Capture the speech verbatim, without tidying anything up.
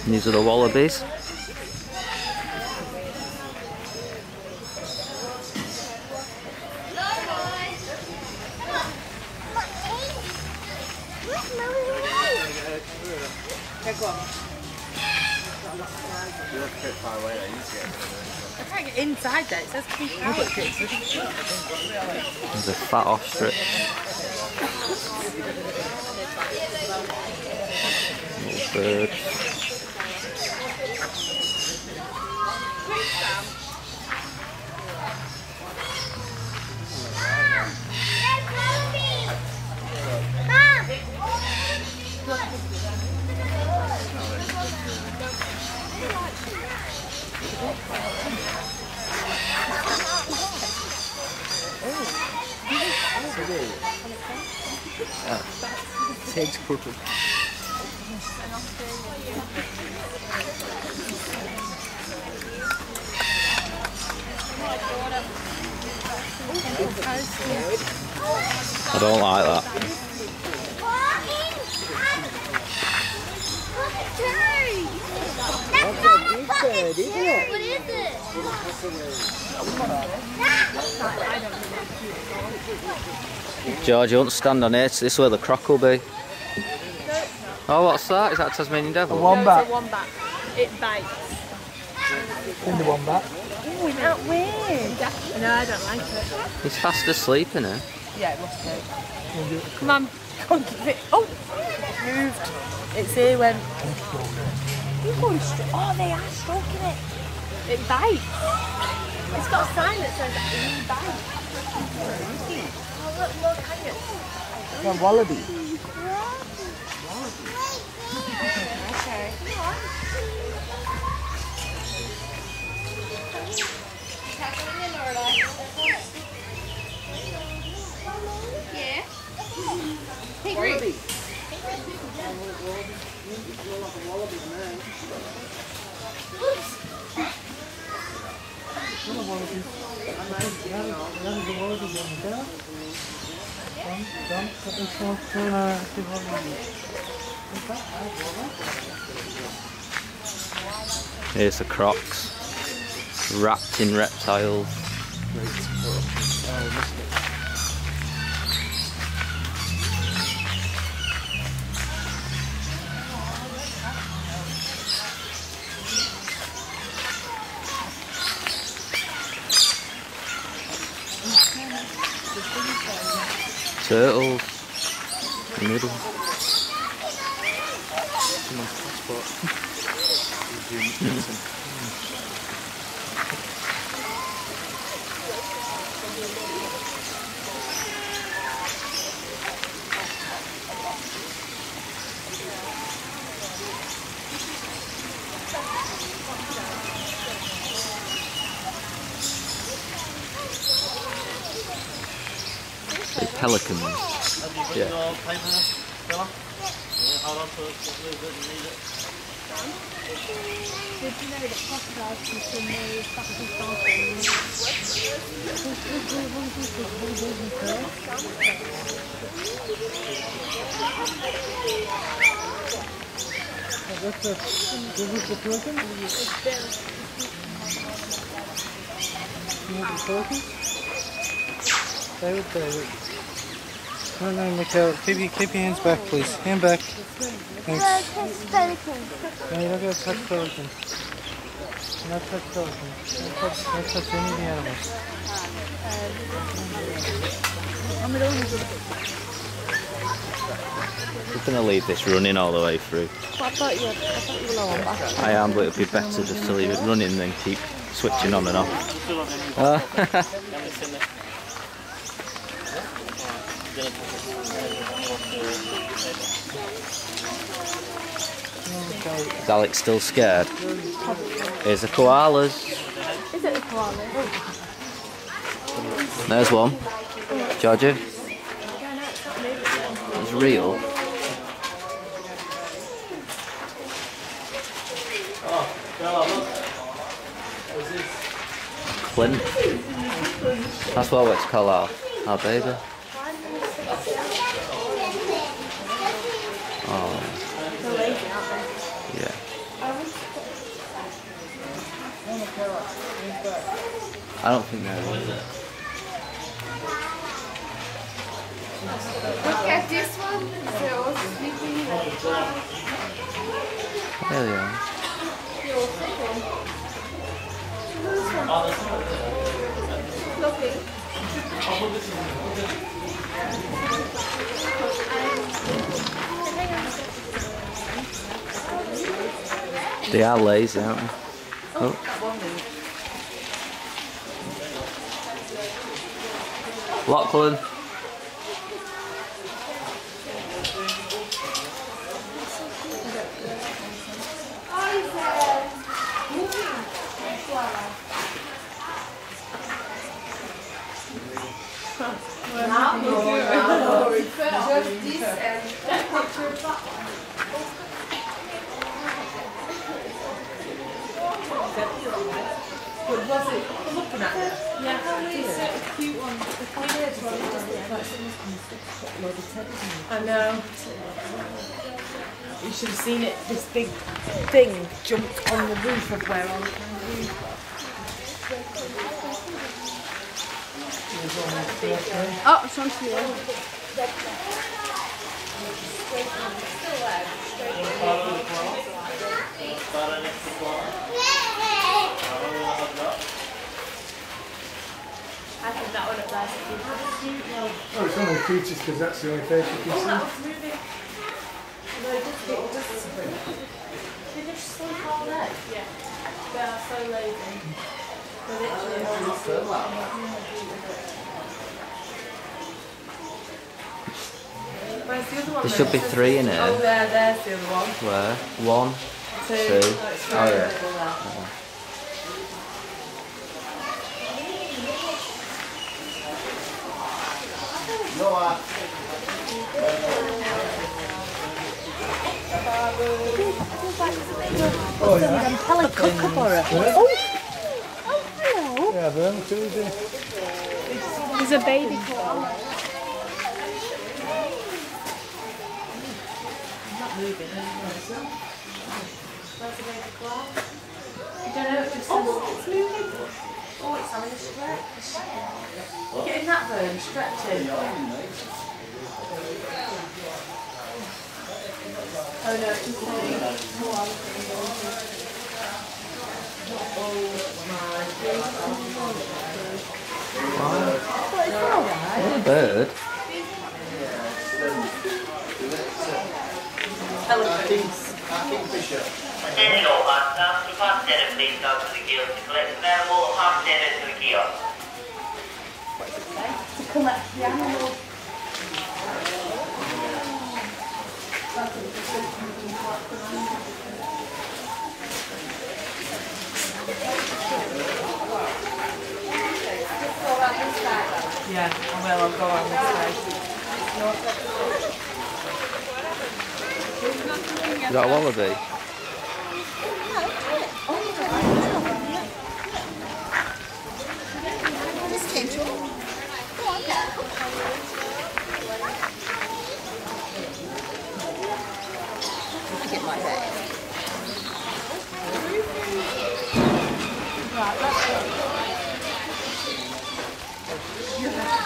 And these are the wallabies. I can't get inside there, it says keep out. There's a fat ostrich. Little bird. Oh, its head's crooked. I don't like that. What is it? George, you won't stand on it. This is where the croc will be. Oh, what's that? Is that a Tasmanian Devil? A wombat. No, it's a wombat. It bites. In the wombat. Oh, isn't that weird? No, I don't like it. He's fast asleep, isn't he? Yeah, it must be. Come on. Come on, keep it. Oh! It moved. It's here when... You're going straight. Oh, they are stroking it. It bites. It's got a sign that says it bites. Oh, look, look, hang it. It's a wallaby. Okay. Yeah. Wallaby. Here's the crocs, wrapped in reptiles. Turtles in the middle. The pelicans. Yeah. Did you know that crocodiles can swim as fast as dolphins? That's the, is this the pelican? You want the pelican? David, David. No, no, Mikhail, keep, your, keep your hands back, please. Hand back. Thanks. No, you're not going to touch pelican. Not touch pelican. Don't touch, don't touch any of the animals. We're going to leave this running all the way through. I thought you were, I thought you were low on battery. I am, but it would be better just to leave it running than keep switching on and off. Uh, Is Alex still scared? Here's the koalas. Is it a koala? There's one. Georgia. It's real. Clint. That's what it's called, our, our baby. Oh. Yeah. I don't think there is. Look at this one. They're all sleeping here. There they are. They are lazy, aren't they? Oh. Lachlan. Just this and picture. But was it looking at it? Yeah, it's a cute one. I know. You should have seen it. This big thing jumped on the roof of where all the kangaroos. Oh, it's on to you. I think that one up there is cute. Oh, it's only creatures because that's the only face you can Oh, see. that was moving. No, it just, it just, they just sleep all day. Yeah. They are so lazy. They're literally all asleep. Where's the other one? There should be three in here. Oh, there, there's the other one. Where? One, Two. two. Oh, it's Oh yeah. there. Oh yeah. Tell a kookaburra. Oh, oh, hello. Yeah, them too, do. There's a baby koala. Not moving. Where's the baby koala? I don't know. It just oh, it's moving. Oh, it's having a stretch. Get in that bird, stretching. Oh no, it's just moving. What a bird. Elephants. Attention all passengers, to pass data please go to the kiosk to collect an animal, pass data to the kiosk. To collect the animal. Yeah, I will, I'll go on this way. Is that a wallaby? Get my bag. Right, let's go.